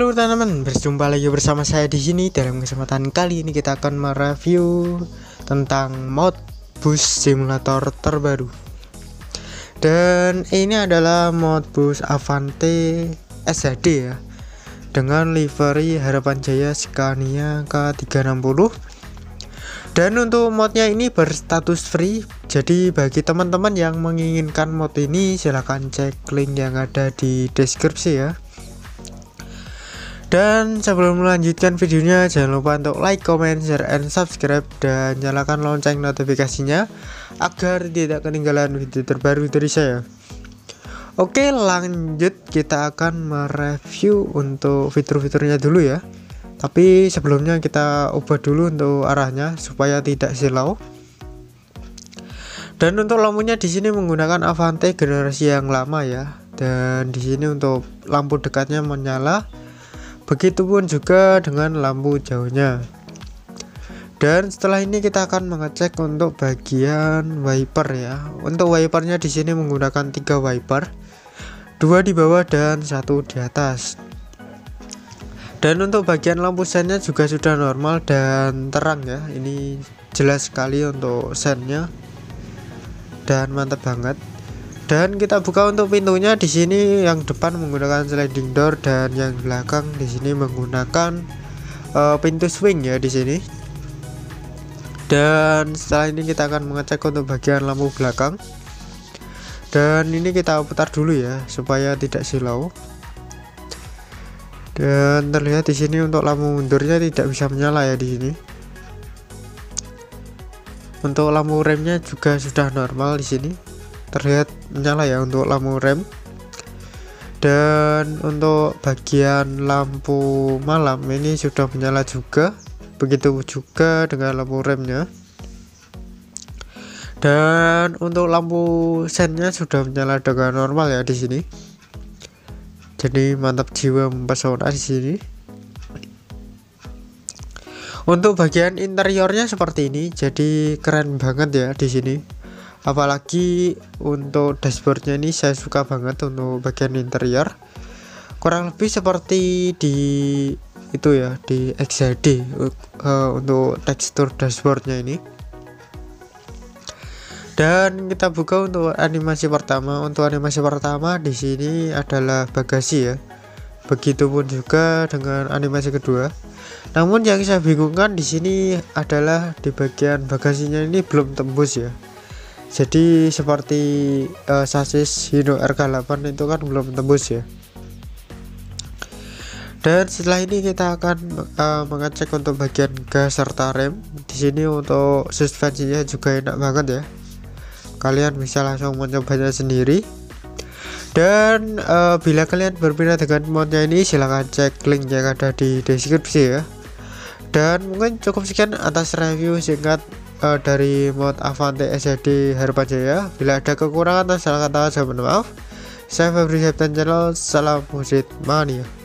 Halo teman-teman, berjumpa lagi bersama saya di sini. Dalam kesempatan kali ini kita akan mereview tentang mod bus simulator terbaru. Dan ini adalah mod bus Avante SHD ya, dengan livery Harapan Jaya Scania K360. Dan untuk modnya ini berstatus free. Jadi bagi teman-teman yang menginginkan mod ini, silahkan cek link yang ada di deskripsi ya. Dan sebelum melanjutkan videonya, jangan lupa untuk like, comment, share, and subscribe, dan nyalakan lonceng notifikasinya agar tidak ketinggalan video terbaru dari saya. Oke, lanjut, kita akan mereview untuk fitur-fiturnya dulu ya. Tapi sebelumnya kita ubah dulu untuk arahnya supaya tidak silau. Dan untuk lampunya di sini menggunakan Avante generasi yang lama ya. Dan di sini untuk lampu dekatnya menyala. Begitupun juga dengan lampu jauhnya. Dan setelah ini kita akan mengecek untuk bagian wiper ya. Untuk wipernya di sini menggunakan 3 wiper, 2 di bawah dan 1 di atas. Dan untuk bagian lampu sennya juga sudah normal dan terang ya. Ini jelas sekali untuk sennya dan mantap banget. Dan kita buka untuk pintunya, di sini yang depan menggunakan sliding door dan yang belakang di sini menggunakan pintu swing ya di sini. Dan setelah ini kita akan mengecek untuk bagian lampu belakang. Dan ini kita putar dulu ya supaya tidak silau. Dan terlihat di sini untuk lampu mundurnya tidak bisa menyala ya di sini. Untuk lampu remnya juga sudah normal di sini. Terlihat menyala ya untuk lampu rem. Dan untuk bagian lampu malam ini sudah menyala juga. Begitu juga dengan lampu remnya. Dan untuk lampu sennya sudah menyala dengan normal ya di sini. Jadi mantap jiwa mempesona di sini. Untuk bagian interiornya seperti ini, jadi keren banget ya di sini. Apalagi untuk dashboardnya ini saya suka banget untuk bagian interior. Kurang lebih seperti di itu ya, di XHD untuk tekstur dashboardnya ini. Dan kita buka untuk animasi pertama. Untuk animasi pertama di sini adalah bagasi ya. Begitupun juga dengan animasi kedua. Namun yang saya bingungkan di sini adalah di bagian bagasinya ini belum tembus ya. Jadi seperti sasis Hino RK8 itu kan belum tembus ya. Dan setelah ini kita akan mengecek untuk bagian gas serta rem. Di sini untuk suspensinya juga enak banget ya. Kalian bisa langsung mencobanya sendiri. Dan bila kalian berminat dengan modnya ini, silahkan cek link yang ada di deskripsi ya. Dan mungkin cukup sekian atas review singkat dari mod Avante SHD Harapan Jaya. Bila ada kekurangan atau salah kata, saya mohon maaf. Saya Febri Septan Channel, salam musik mania.